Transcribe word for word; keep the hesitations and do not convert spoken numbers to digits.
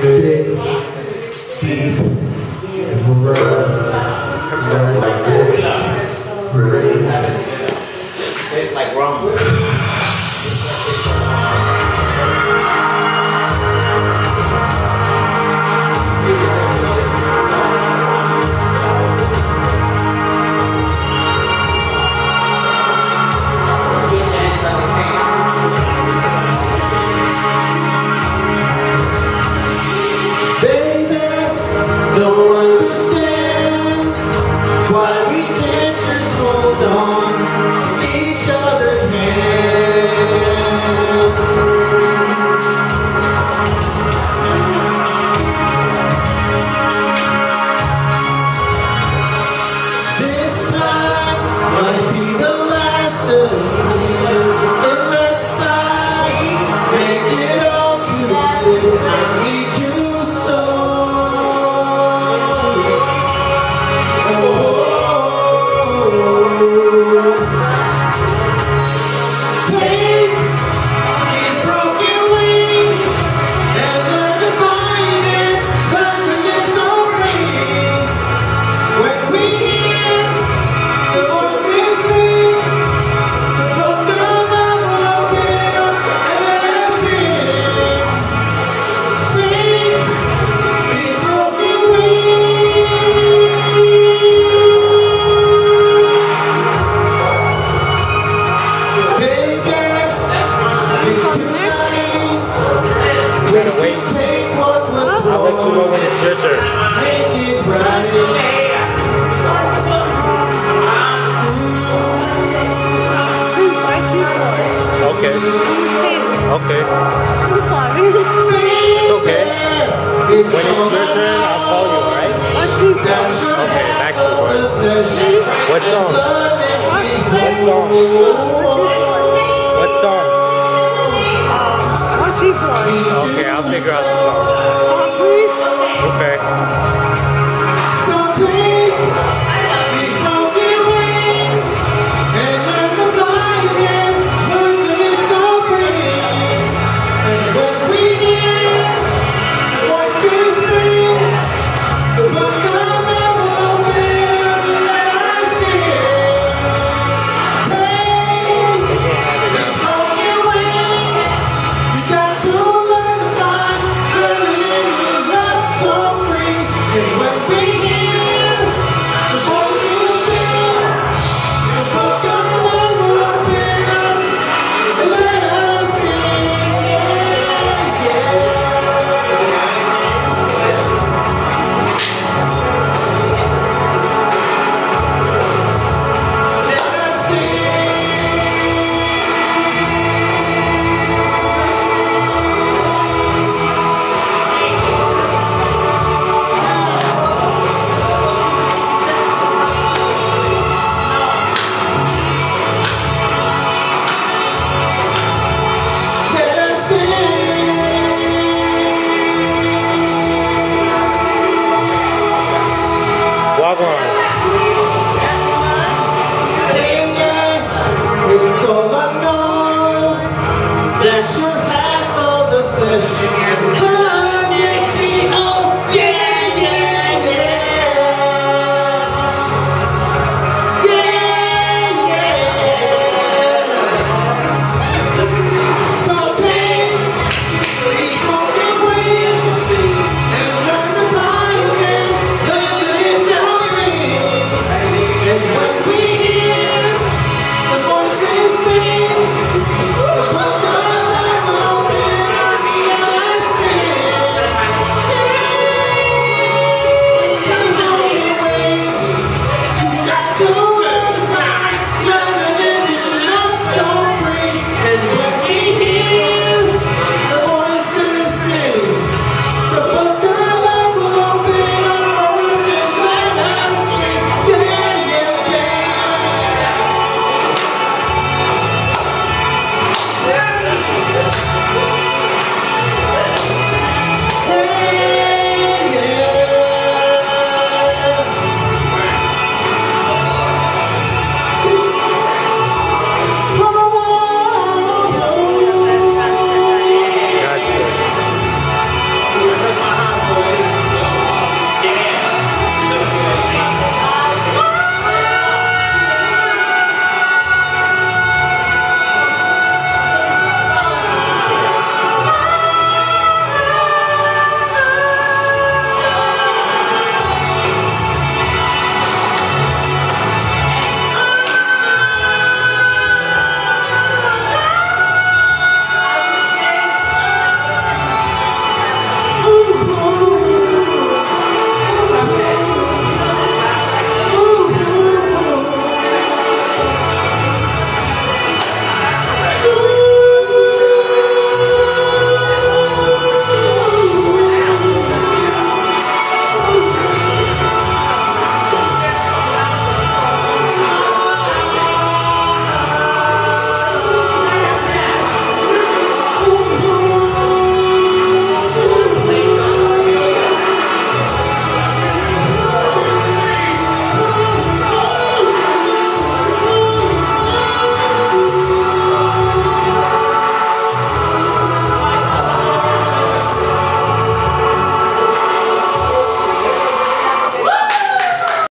Big, deep, and rough. Like this. Ready? It's like rum. Don't understand why we can't just hold on to each other's hands. This time might be the last of me, unless I make it all too clear. I need you so. Wait. I'll let you know when it's your turn. Okay. Okay. I'm sorry. It's okay. When it's your turn, I'll call you, alright? Okay, back to work. What song? What song? What song? Okay, I'll figure out the song. Please? Okay.